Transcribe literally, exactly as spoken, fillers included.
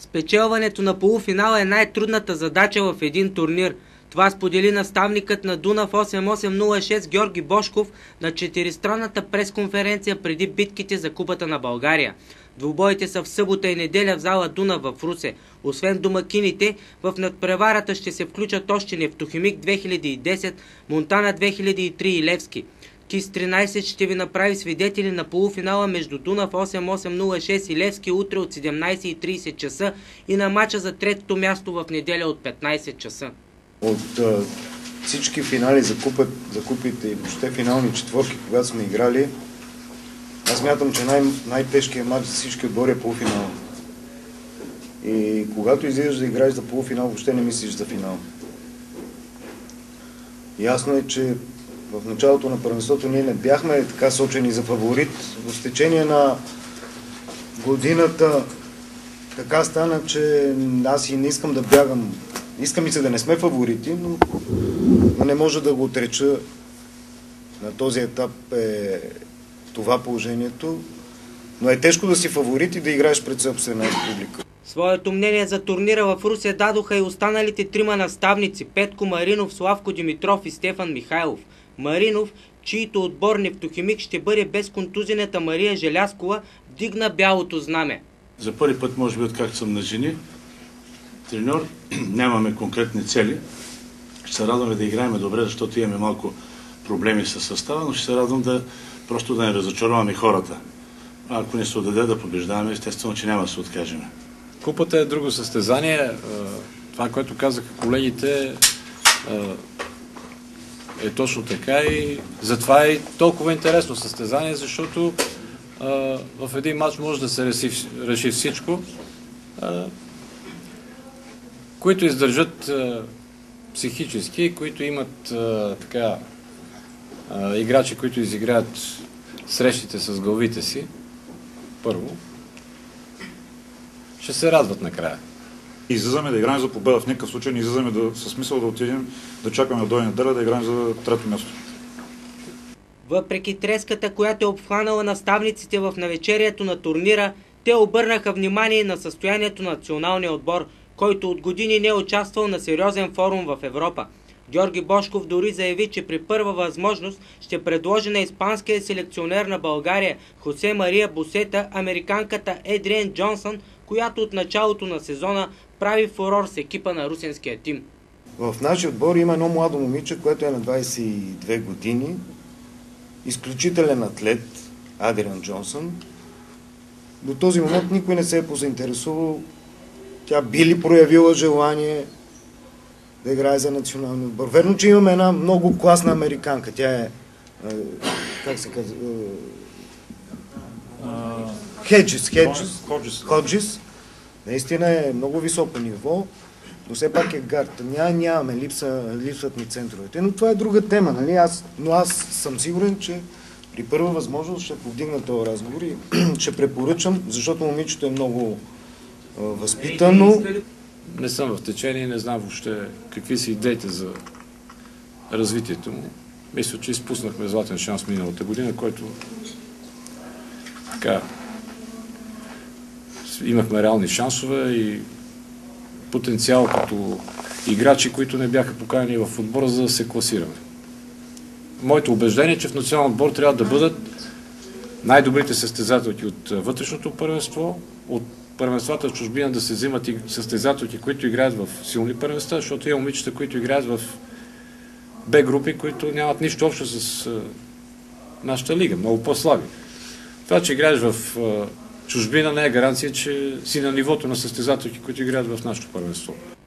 Спечелването на полуфинала е най-трудната задача в един турнир. Това сподели наставникът на Дунав осем осем нула шест Георги Божков на четиристранната пресконференция преди битките за Купата на България. Двубоите са в събота и неделя в зала Дунав в Русе. Освен домакините, в надпреварата ще се включат още Нефтохимик две хиляди и десет, Монтана две хиляди и три и Левски. КИС тринайсет ще ви направи свидетели на полуфинала между Дунав осем осем нула шест и Левски утре от седемнайсет и трийсет часа и на мача за третото място в неделя от петнайсет часа. От а, всички финали за, купът, за купите и въобще финални четворки, когато сме играли, аз мятам, че най- най-тежкият матч за всички отбори е полуфинал. И когато излизаш да играеш за полуфинал, въобще не мислиш за финал. Ясно е, че в началото на първенството ние не бяхме така сочени за фаворит. В течение на годината така стана, че аз и не искам да бягам. Искам и се да не сме фаворити, но, но не може да го отреча. На този етап е това положението. Но е тежко да си фаворит и да играеш пред собствена публика. Своето мнение за турнира в Русе дадоха и останалите трима наставници – Петко Маринов, Славко Димитров и Стефан Михайлов. Маринов, чийто отбор Нефтохимик ще бъде без контузената Мария Желязкова, дигна бялото знаме. За първи път, може би, откакто съм на жени треньор, нямаме конкретни цели. Ще се радваме да играем добре, защото имаме малко проблеми с състава, но ще се радвам да просто да не разочароваме хората. А ако не се отдаде да побеждаваме, естествено, че няма да се откажем. Купата е друго състезание. Това, което казаха колегите, е точно така и затова е толкова интересно състезание, защото в един матч може да се реши, реши всичко. Които издържат а, психически, които имат а, така, а, играчи, които изиграят срещите с главите си, първо, ще се радват накрая. Излизаме да играем за победа, в никакъв случай не излизаме да, със смисъл да отидем, да чакаме да дойде неделя, да играем за трето място. Въпреки треската, която е обхванала наставниците в навечерието на турнира, те обърнаха внимание на състоянието на националния отбор, който от години не е участвал на сериозен форум в Европа. Георги Божков дори заяви, че при първа възможност ще предложи на испанския селекционер на България Хосе Мария Босета американката Едриен Джонсън, която от началото на сезона прави фурор с екипа на русенския тим. В нашия отбор има едно младо момиче, което е на двайсет и две години, изключителен атлет, Едриен Джонсън. До този момент никой не се е позаинтересувал. Тя би ли проявила желание да играе за националния отбор. Верно, че имаме една много класна американка. Тя е, е как се казва? Хеджис. Хеджис. Ходжис. Наистина е много високо ниво, но все пак е гард. Ня, нямаме, липса, липсват ни центровете. Но това е друга тема, нали? Аз, но аз съм сигурен, че при първа възможност ще повдигна този разговор и ще препоръчам, защото момичето е много възпитано. Не съм в течение, не знам въобще какви са идеите за развитието му. Мисля, че изпуснахме златен шанс миналата година, който така имахме реални шансове и потенциал като играчи, които не бяха поканени в отбора, за да се класираме. Моето убеждение е, че в национален отбор трябва да бъдат най-добрите състезателки от вътрешното първенство, от първенствата в чужбина да се взимат и състезателки, които играят в силни първенства, защото има момичета, които играят в Б групи, които нямат нищо общо с а, нашата лига, много по-слаби. Това, че играеш в а, чужбина, не е гаранция, че си на нивото на състезателки, които играят в нашето първенство.